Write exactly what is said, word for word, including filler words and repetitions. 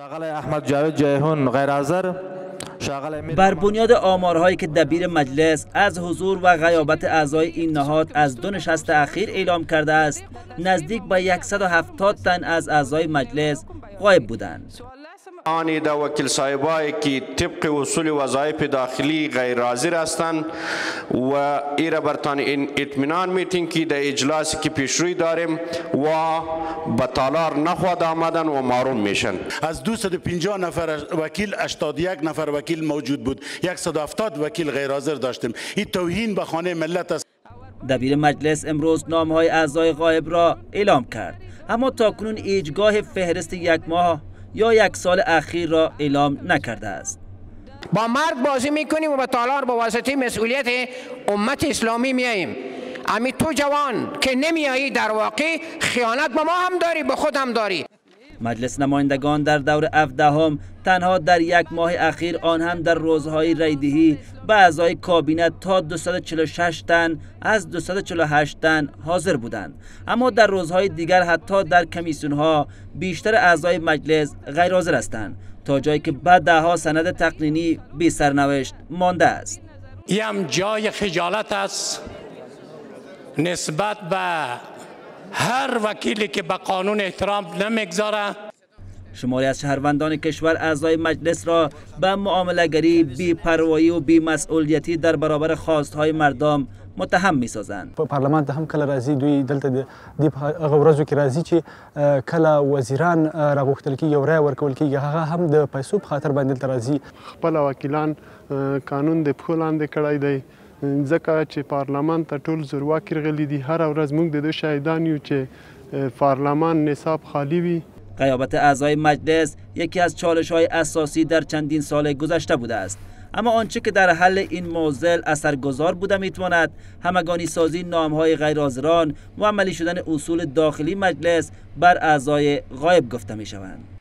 شاغل احمد جاوید جیهون غیر حاضر. بر بنیاد آمارهایی که دبیر مجلس از حضور و غیابت اعضای این نهاد از دو نشست اخیر اعلام کرده است، نزدیک به صد و هفتاد تن از اعضای مجلس غایب بودند. آنی دا وکیل صاحبایی که طبق اصول وظایف داخلی غیر حاضر هستند و ایره برتان این اطمینان میتین که در اجلاسی که پیشروی داریم و به تالار نخواد آمدن و محروم میشن. از دویست و پنجاه نفر وکیل هشتاد و یک نفر وکیل موجود بود، صد و هفتاد وکیل غیر حاضر داشتیم. این توهین به خانه ملت است. دبیر مجلس امروز نامهای اعضای غایب را اعلام کرد، اما تاکنون ایجگاه فهرست یک ماه یا یک سال اخیر را اعلام نکرده است. با مرگ بازی میکنیم و به تالار با واسطه مسئولیت امت اسلامی میاییم. امی تو جوان که نمیایی در واقع خیانت به ما هم داری، به خود هم داری. مجلس نمایندگان در دور هفدهم تنها در یک ماه اخیر، آن هم در روزهای رایدهی، به اعضای کابینت تا دویست و چهل و شش تن از دویست و چهل و هشت تن حاضر بودند، اما در روزهای دیگر حتی در کمیسیون ها بیشتر اعضای مجلس غیر حاضر هستند، تا جایی که بعد دهها سند تقنینی بی سرنوشت مانده است. این جای خجالت است نسبت به هر وکیلی که به قانون احترام نمیگذاره. شماری از شهروندان کشور اعضای مجلس را به معامله‌گری، بی‌پروایی و بی‌مسئولیتی در برابر خواستهای مردم متهم می‌سازند. په پارلمان ته هم کله راځي، دوی دلته د هغه ورځو کې راځي چې کله وزیران راغوښتل کېږي او رایه ورکول کېږي، هغه هم د پیسو په خاطر باندې دلته راځي. خپل وکیلان قانون د پښو لاندې کړی دی، ځکه چې پارلمان ته ټول زورواکي راغلي دي. هر ورځ موږ د دوی شاهدان یو چې پارلمان نصاب خالی وي. غیابت اعضای مجلس یکی از چالش‌های اساسی در چندین سال گذشته بوده است، اما آنچه که در حل این معضل اثرگذار بوده میتواند همگانی سازی نام‌های غیر حاضران و عملی شدن اصول داخلی مجلس بر اعضای غایب گفته میشوند.